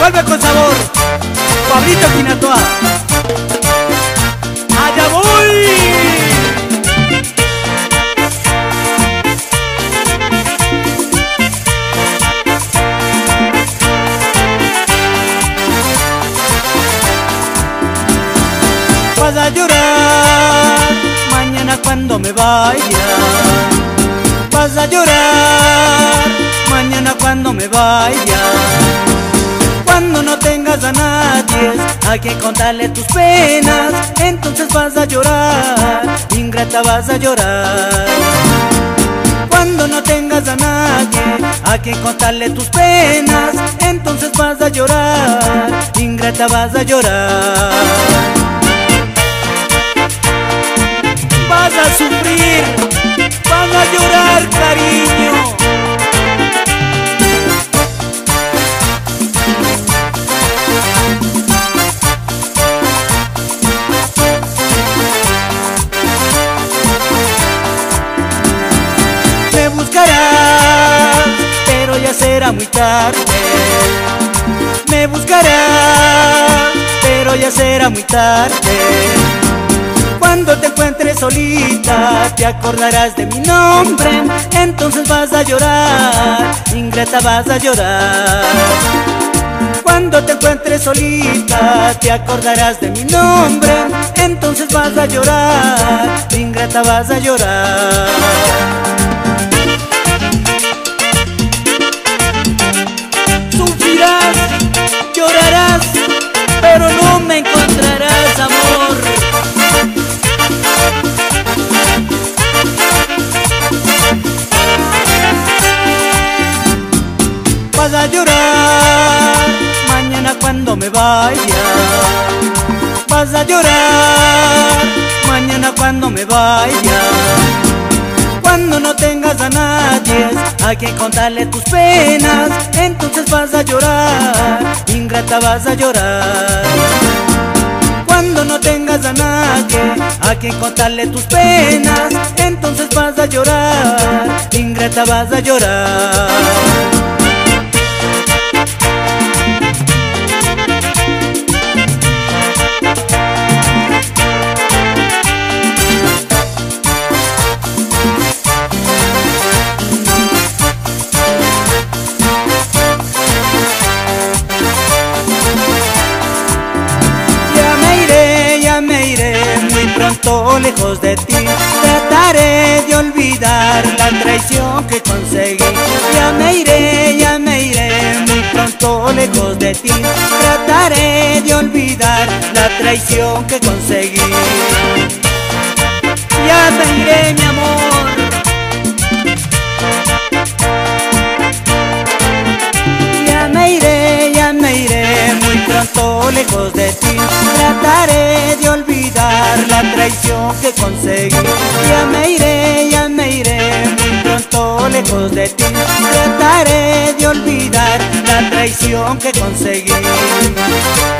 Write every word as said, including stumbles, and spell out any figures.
Vuelve con sabor, Pablito Quinatoa. ¡Allá voy! Vas a llorar mañana cuando me vaya. Vas a llorar mañana cuando me vaya. Cuando no tengas a nadie a quien contarle tus penas, entonces vas a llorar, ingrata, vas a llorar. Cuando no tengas a nadie a quien contarle tus penas, entonces vas a llorar, ingrata, vas a llorar. Vas a sufrir, vas a llorar, cariño. Me buscarás, pero ya será muy tarde. Me buscarás, pero ya será muy tarde. Cuando te encuentres solita, te acordarás de mi nombre, entonces vas a llorar, ingrata, vas a llorar. Cuando te encuentres solita, te acordarás de mi nombre, entonces vas a llorar, ingrata, vas a llorar. Sufrirás, llorarás, pero no me encontrarás, amor. Vas a llorar mañana cuando me vaya. Vas a llorar mañana cuando me vaya. Cuando no tengas a nadie a quien contarle tus penas, entonces vas a llorar, ingrata, vas a llorar. Cuando no tengas a nadie a quien contarle tus penas, entonces vas a llorar, ingrata, vas a llorar. Pronto lejos de ti, trataré de olvidar la traición que conseguí. Ya me iré, ya me iré, muy pronto lejos de ti, trataré de olvidar la traición que conseguí. Ya me iré, mi amor. Ya me iré, ya me iré, muy pronto lejos de ti, trataré de olvidar la traición que conseguí. Ya me iré, ya me iré, muy pronto lejos de ti, trataré de olvidar la traición que conseguí.